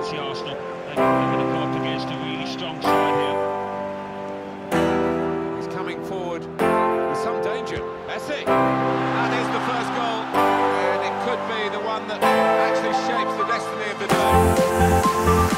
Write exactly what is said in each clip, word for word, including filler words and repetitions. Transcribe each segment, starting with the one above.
fancy Arsenal. They're going to come up against a really strong side here. He's coming forward with some danger. Messi. That is the first goal, and it could be the one that actually shapes the destiny of the day.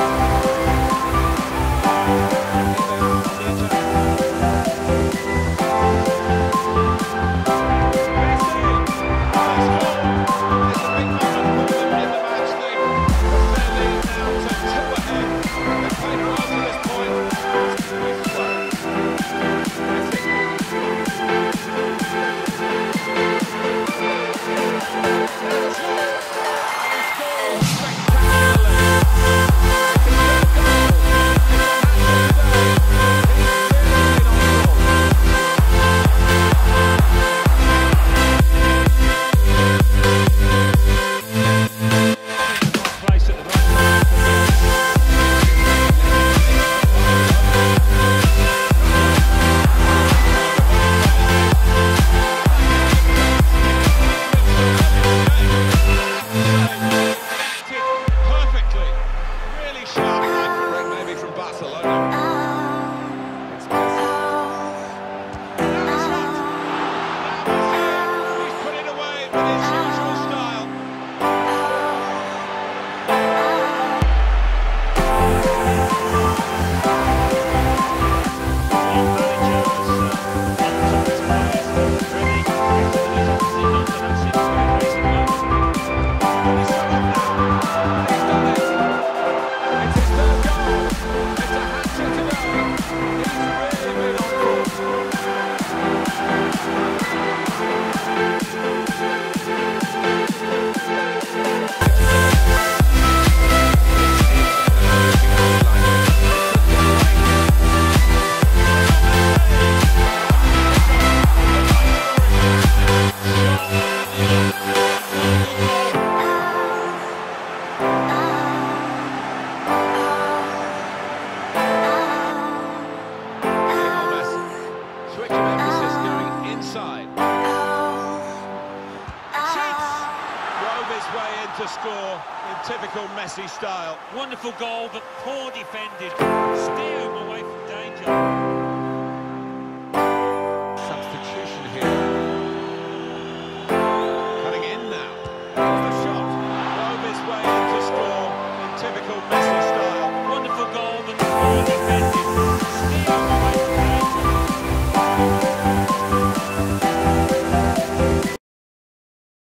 To score in typical Messi style. Wonderful goal, but poor defended. Steer him away from